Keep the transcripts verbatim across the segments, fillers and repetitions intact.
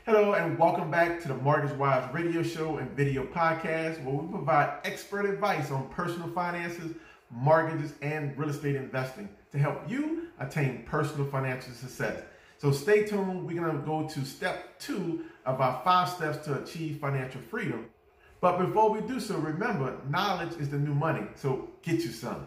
Hello and welcome back to the Mortgage Wise radio show and video podcast, where we provide expert advice on personal finances, mortgages, and real estate investing to help you attain personal financial success. So stay tuned. We're going to go to step two of our five steps to achieve financial freedom. But before we do so, remember, knowledge is the new money. So get you some.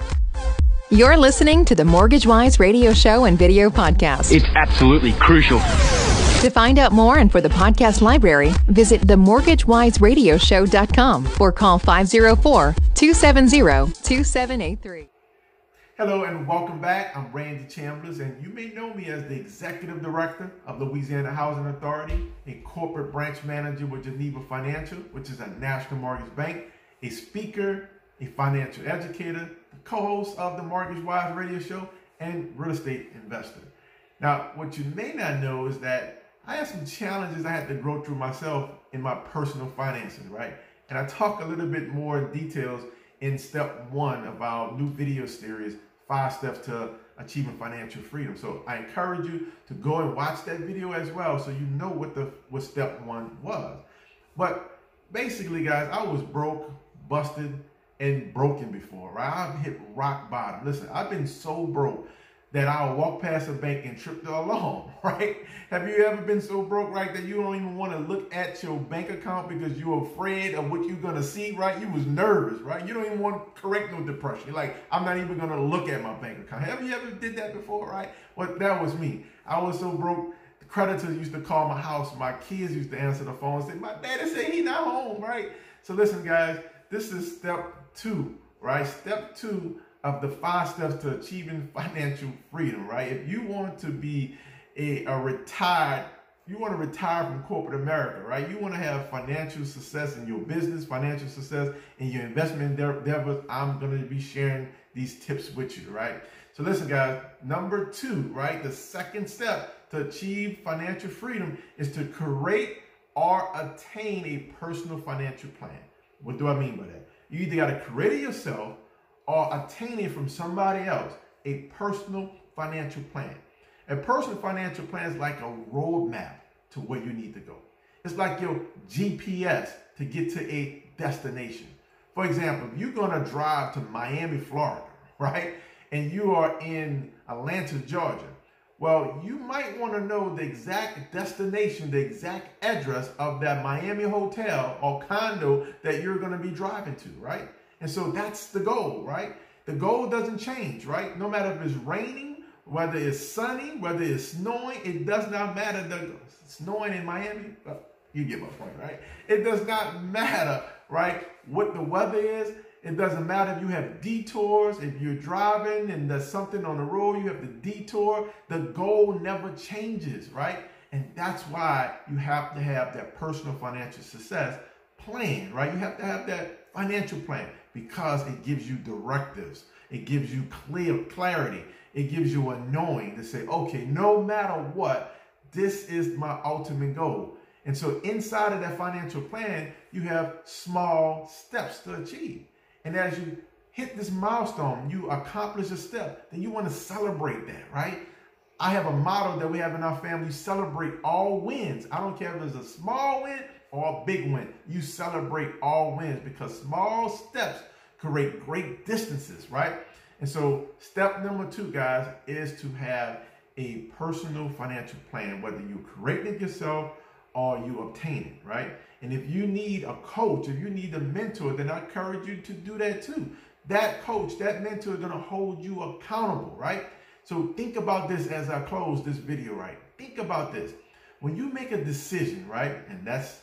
You're listening to the Mortgage Wise radio show and video podcast. It's absolutely crucial. To find out more and for the podcast library, visit the mortgage wise radio show dot com or call five oh four, two seven zero, two seven eight three. Hello and welcome back. I'm Randy Chambliss, and you may know me as the Executive Director of Louisiana Housing Authority, a corporate branch manager with Geneva Financial, which is a national mortgage bank, a speaker, a financial educator, the co-host of the Mortgage Wise radio show, and real estate investor. Now, what you may not know is that I had some challenges I had to go through myself in my personal finances, right? And I talk a little bit more in details in step one of our new video series, Five Steps to Achieving Financial Freedom. So I encourage you to go and watch that video as well so you know what the what step one was. But basically, guys, I was broke, busted, and broken before, right? I've hit rock bottom. Listen, I've been so broke that I'll walk past a bank and trip the alarm, right? Have you ever been so broke, right, that you don't even want to look at your bank account because you're afraid of what you're going to see, right? You was nervous, right? You don't even want to correct no depression. You're like, I'm not even going to look at my bank account. Have you ever did that before, right? Well, that was me. I was so broke. The creditors used to call my house. My kids used to answer the phone and say, my daddy said he not home, right? So listen, guys, this is step two, right? Step two of the five steps to achieving financial freedom, right? If you want to be a, a retired, you want to retire from corporate America, right? You want to have financial success in your business, financial success in your investment endeavors. I'm going to be sharing these tips with you, right? So listen, guys, number two, right? The second step to achieve financial freedom is to create or attain a personal financial plan. What do I mean by that? You either got to create it yourself or attain it from somebody else, a personal financial plan. A personal financial plan is like a roadmap to where you need to go. It's like your G P S to get to a destination. For example, if you're gonna drive to Miami, Florida, right? And you are in Atlanta, Georgia. Well, you might wanna know the exact destination, the exact address of that Miami hotel or condo that you're gonna be driving to, right? And so that's the goal, right? The goal doesn't change, right? No matter if it's raining, whether it's sunny, whether it's snowing, it does not matter. The snowing in Miami, well, you get my point, right? It does not matter, right, what the weather is. It doesn't matter if you have detours, if you're driving and there's something on the road, you have the detour. The goal never changes, right? And that's why you have to have that personal financial success plan, right? You have to have that financial plan because it gives you directives. It gives you clear clarity. It gives you a knowing to say, okay, no matter what, this is my ultimate goal. And so inside of that financial plan, you have small steps to achieve. And as you hit this milestone, you accomplish a step, then you want to celebrate that, right? I have a motto that we have in our family: celebrate all wins. I don't care if it's a small win or a big win. You celebrate all wins because small steps create great distances, right? And so step number two, guys, is to have a personal financial plan, whether you create it yourself or you obtain it, right? And if you need a coach, if you need a mentor, then I encourage you to do that too. That coach, that mentor is going to hold you accountable, right? So think about this as I close this video, right? Think about this. When you make a decision, right, and that's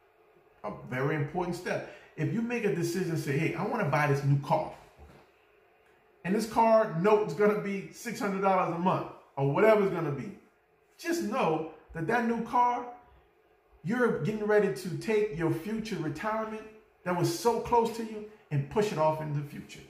a very important step. If you make a decision, say, hey, I want to buy this new car. And this car note is going to be six hundred dollars a month or whatever it's going to be. Just know that that new car, you're getting ready to take your future retirement that was so close to you and push it off into the future.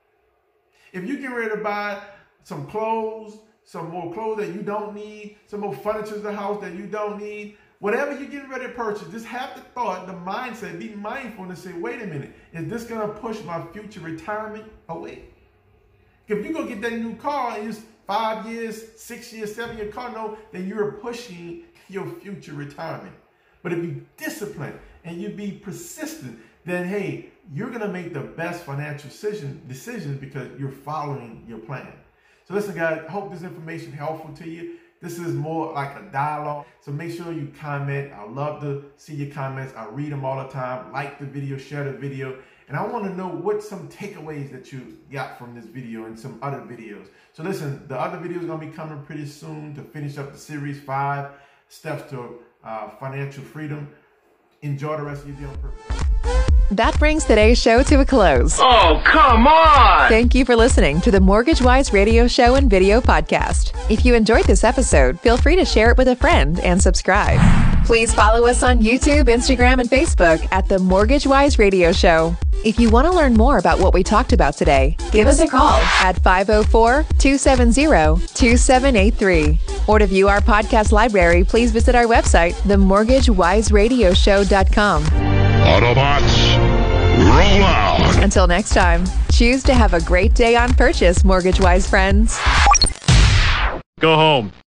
If you get ready to buy some clothes, some more clothes that you don't need, some more furniture in the house that you don't need, whatever you're getting ready to purchase, just have the thought, the mindset, be mindful and say, wait a minute, is this going to push my future retirement away? If you go get that new car and it's five years, six years, seven year car note, then you're pushing your future retirement. But if you discipline and you be persistent, then hey, you're gonna make the best financial decision, decisions because you're following your plan. So listen guys, I hope this information helpful to you. This is more like a dialogue. So make sure you comment. I love to see your comments. I read them all the time. Like the video, share the video. And I want to know what some takeaways that you got from this video and some other videos. So listen, the other video is going to be coming pretty soon to finish up the series five steps to uh, financial freedom. Enjoy the rest of your day on purpose. That brings today's show to a close. Oh, come on! Thank you for listening to the Mortgage Wise radio show and video podcast. If you enjoyed this episode, feel free to share it with a friend and subscribe. Please follow us on YouTube, Instagram, and Facebook at the Mortgage Wise Radio Show. If you want to learn more about what we talked about today, give us a call at five oh four, two seven zero, two seven eight three. Or to view our podcast library, please visit our website, the mortgage wise radio show dot com. Autobots, roll out! Until next time, choose to have a great day on purchase, Mortgage Wise friends. Go home.